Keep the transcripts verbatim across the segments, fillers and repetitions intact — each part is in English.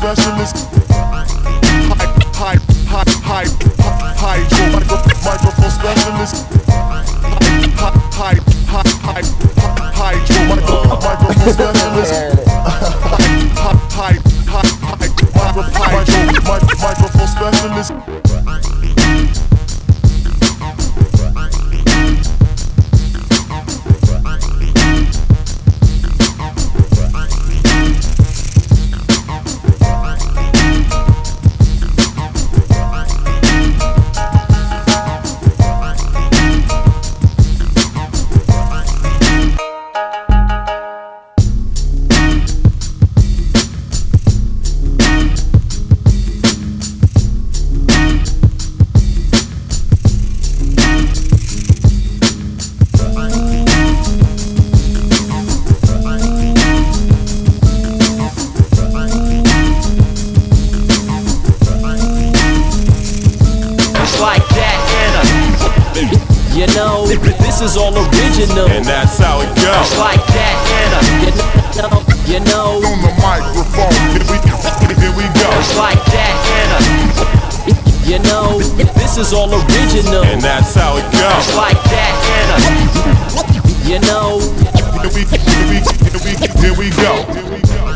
specialist. Hype, hype, hype, hype, hydro microphone specialist. Hype, hype, hype, hype, hydro microphone specialist. Hype, hype, hype, hype, hydro microphone specialist. Like that, and uh, you know, this is all original, And that's how it goes. like that, and uh, you know, you know, On the microphone, here we, here we go. like that, and uh, you know, this is all original, And that's how it goes. like that, and uh, you know, Here we, here we, here we, here we go. Here we go.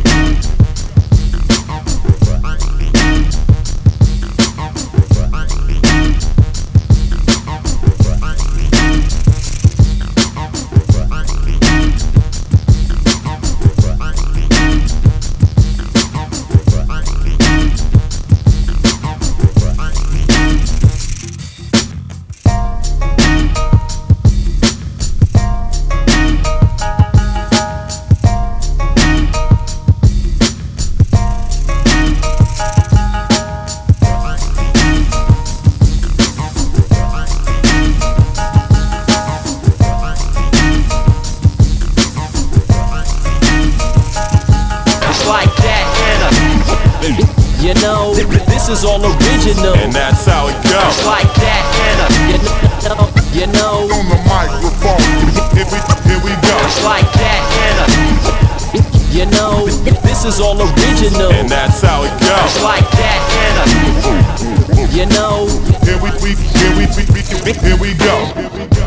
like that, and uh, you know, this is all original, And that's how it goes. like that, and uh, you know, you know, On the microphone, here we, here we go. like that, and uh, you know, this is all original, And that's how it goes. like that, and uh, you know, Here we, we, here we, we, we, here we go. Here we go.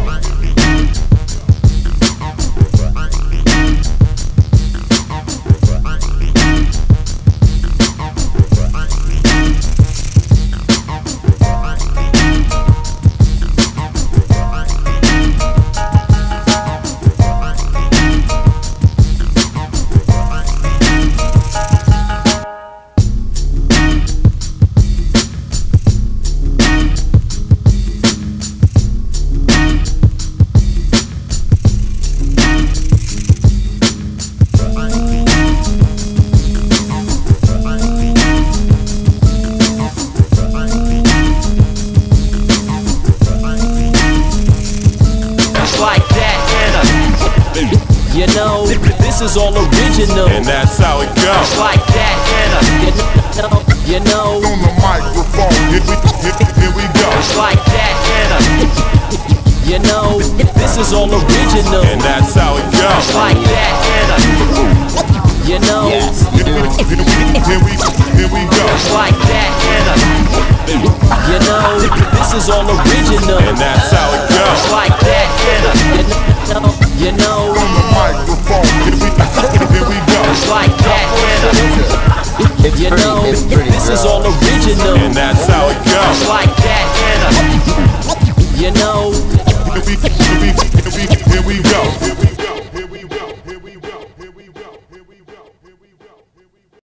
like that, and uh, you know, this is all original, And that's how it goes. like that, and uh, you know, On the microphone, here we, here, here we go. like that, and uh, you know, this is all original, And that's how it goes. like that, and uh, you know, Here we, here we, here we, here we go. like that, and uh, you know, this is all original, And that's how it goes. like that, and uh, you know, On the microphone, here we, here we go. like that, and uh, It's you pretty, know, it's pretty, this is bro. all original, And that's how it goes. like that, and uh, you know, Here we, here we, here we, here we go.